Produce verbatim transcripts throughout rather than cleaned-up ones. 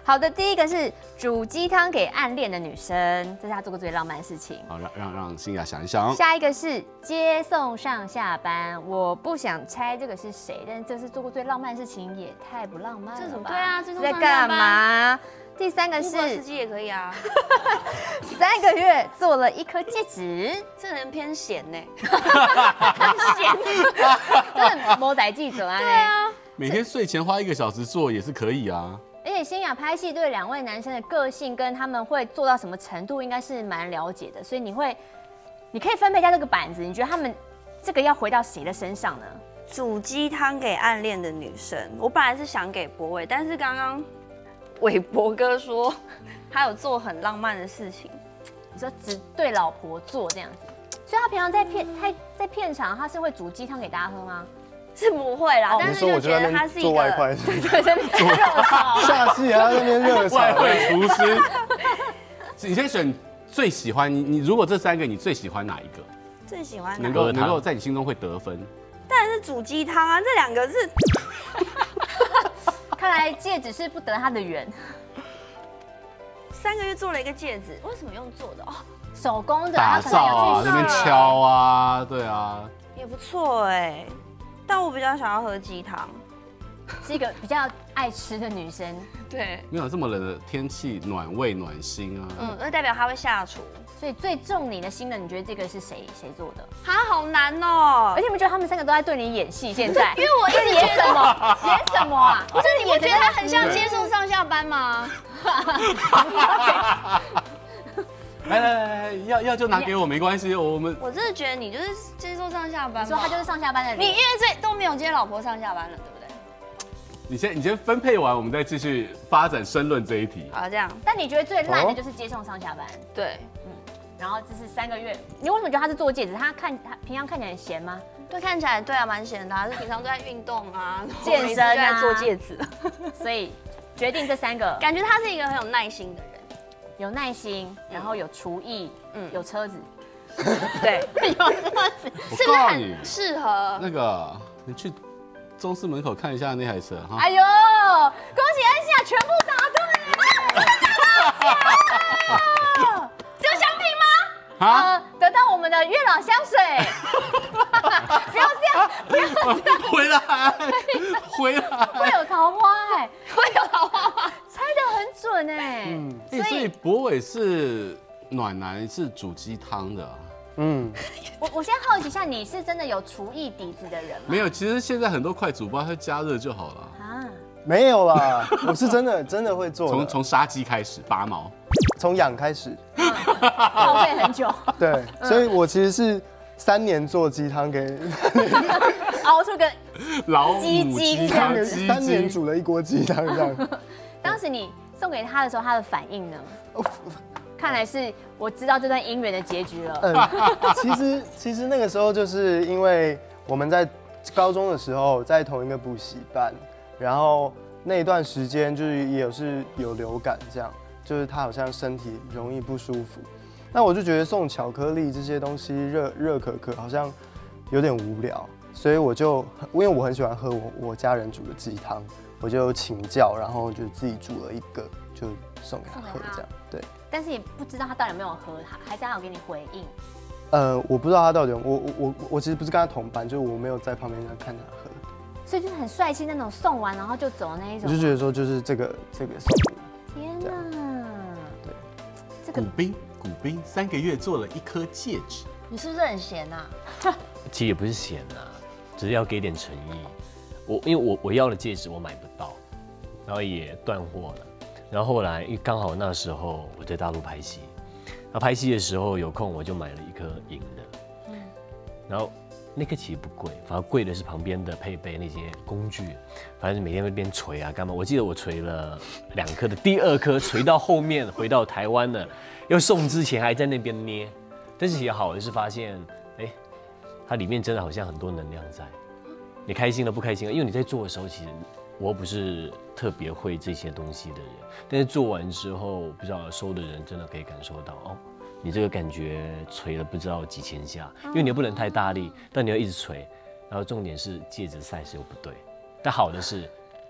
好的，第一个是煮鸡汤给暗恋的女生，这是他做过最浪漫的事情。 好，让让让欣雅想一想。 下一个是接送上下班，我不想猜这个是谁，但是这是做过最浪漫的事情，也太不浪漫了吧？ 这怎么对啊？这在干嘛？第三个是司机也可以啊。 三个月做了一颗戒指， 这人偏闲呢， 很闲，真的某代记者啊。 对啊， 每天睡前花一个小时做也是可以啊。 而且欣雅拍戏对两位男生的个性跟他们会做到什么程度，应该是蛮了解的，所以你会，你可以分配一下这个板子，你觉得他们这个要回到谁的身上呢？ 煮鸡汤给暗恋的女生，我本来是想给博伟，但是刚刚伟博哥说他有做很浪漫的事情， 你说只对老婆做这样子，所以他平常在片他在片场他是会煮鸡汤给大家喝吗？ 是不会啦，但是就觉得他是一个做外快， 对对对，热炒下戏还要在那边热炒， 外汇厨师。你先选最喜欢你，你如果这三个你最喜欢哪一个？ 最喜欢能哪够能够在你心中会得分？ 当然是煮鸡汤啊，这两个是。 看来戒指是不得他的缘。 三个月做了一个戒指，为什么用做的哦？ 手工的， 打造啊，那边敲啊，对啊， 也不错哎。但我比较想要喝鸡汤， 是一个比较爱吃的女生。 对， 没有这么冷的天气，暖胃暖心啊。 嗯，那代表他会下厨。 所以最中你的心的，你觉得这个是谁谁做的？ 啊，好难哦！ 而且你们觉得他们三个都在对你演戏？现在， 因为我一直演什么？演什么啊？ 不是你不觉得很像接送上下班吗？ 来来来来，要要就拿给我没关系，我们我真的觉得你就是接送上下班。 你说他就是上下班的人， 你因为这都没有接老婆上下班了，对不对？ 你先你先分配完，我们再继续发展申论这一题。 好，这样。 但你觉得最烂的就是接送上下班？ 对， 嗯。然后这是三个月，你为什么觉得他是做戒指？他看他平常看起来很闲吗？ 对，看起来对啊，蛮闲的，是平常都在运动啊， 健身啊， 做戒指。 所以决定这三个， 感觉他是一个很有耐心的人。 有耐心，然后有厨艺，嗯，有车子， 对，有车子，是不是很适合？ 那个，你去中式门口看一下那台车哈。 哎呦，恭喜安夏全部答对了！这有奖品吗？啊，得到我们的月老香水。不要这样，不要这样， 回来，回来， 会有桃花哎， 会有桃花吗？ 猜得很准哎， 嗯，所以博伟是暖男，是煮鸡汤的。 嗯， 我我先好奇一下，你是真的有厨艺底子的人吗？ 没有，其实现在很多快煮包它加热就好了。 啊， 没有啦，我是真的真的会做的， 从从杀鸡开始拔毛， 从养开始， 耗费很久。 对，所以我其实是三年做鸡汤给熬出个老母鸡鸡汤汤， 三年煮了一锅鸡汤这样。 当时你送给他的时候，他的反应呢？看来是我知道这段姻缘的结局了。 嗯，其实其实那个时候就是因为我们在高中的时候在同一个补习班，然后那一段时间就是也有是有流感这样，就是他好像身体容易不舒服。那我就觉得送巧克力这些东西热热可可好像有点无聊，所以我就因为我很喜欢喝我我家人煮的鸡汤，我就请教，然后就自己煮了一个，就送给他喝这样。对， 但是也不知道他到底有没有喝，还是他有给你回应？ 呃，我不知道他到底有，我我我我其实不是跟他同班，就是我没有在旁边看他喝， 所以就是很帅气那种，送完然后就走的那一种。 我就觉得说就是这个这个送你。 天哪！ 对， 这个古兵古兵三个月做了一颗戒指， 你是不是很闲啊？ 其实也不是闲啊，只是要给点诚意。我因为我我要的戒指我买不到，然后也断货了。然后后来因为刚好那时候我在大陆拍戏，然后拍戏的时候有空我就买了一颗银的，嗯，然后那颗其实不贵，反而贵的是旁边的配备那些工具，反正每天会边锤啊干嘛。我记得我锤了两颗的，第二颗锤到后面回到台湾了，要送之前还在那边捏。但是也好的是发现，哎，它里面真的好像很多能量在。你开心了不开心了？因为你在做的时候，其实我不是特别会这些东西的人，但是做完之后，不知道收的人真的可以感受到哦，你这个感觉捶了不知道几千下，因为你又不能太大力，但你要一直捶，然后重点是戒指 size 又不对，但好的是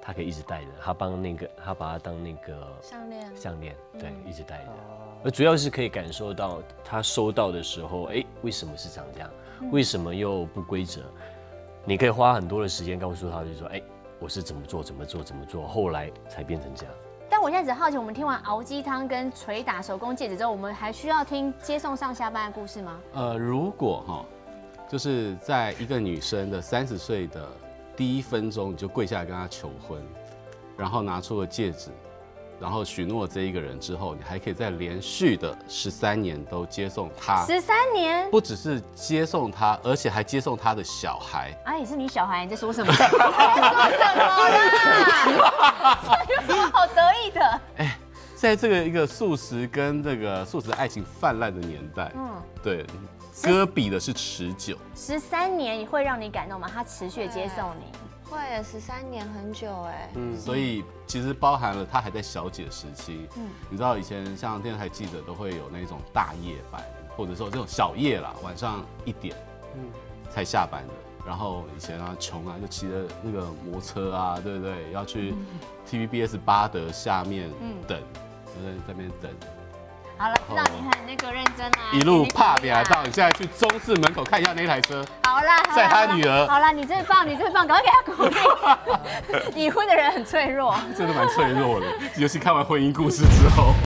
他可以一直戴着，他帮那个他把它当那个项链项链，对，一直戴着。 哦而主要是可以感受到他收到的时候，哎，为什么是长这样？为什么又不规则？你可以花很多的时间告诉他，就是说，哎，我是怎么做，怎么做，怎么做，后来才变成这样。 但我现在只好奇，我们听完熬鸡汤跟捶打手工戒指之后，我们还需要听接送上下班的故事吗？ 呃，如果哈，就是在一个女生的三十岁的第一分钟，你就跪下来跟她求婚，然后拿出了戒指，然后许诺这一个人之后，你还可以在连续的十三年都接送她， 十三年， 不只是接送她，而且还接送她的小孩。 啊，也是你小孩，你在说什么？你在说什么啦？这有什么好得意的？ 哎，在这个一个素食跟这个素食爱情泛滥的年代， 嗯， 对，歌比的是持久。 十三年会让你感动吗？他持续地接送你。 会耶，十三年很久哎。 嗯， 所以其实包含了她还在小姐时期。 嗯嗯，你知道以前像电视台记者都会有那种大夜班，或者说这种小夜啦，晚上一点， 嗯嗯，才下班的。然后以前啊穷啊，就骑着那个摩托车啊，对不对？要去 T V B S 巴德下面等，就是在那边等。 好了，知道你很那个认真啊， 一路怕比比来到，你现在去中市门口看一下那台车， 好啦，好啦载他女儿好啦，你最棒，你最棒，赶快给他鼓励。已婚的人很脆弱。 真的蛮脆弱的，尤其看完婚姻故事之后。